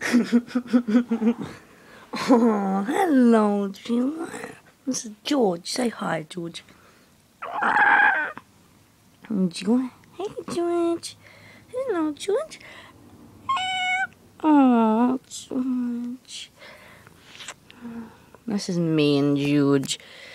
Oh, hello, George. This is George. Say hi, George. George. Hey, George. Hello, George. Oh, George. This is me and George.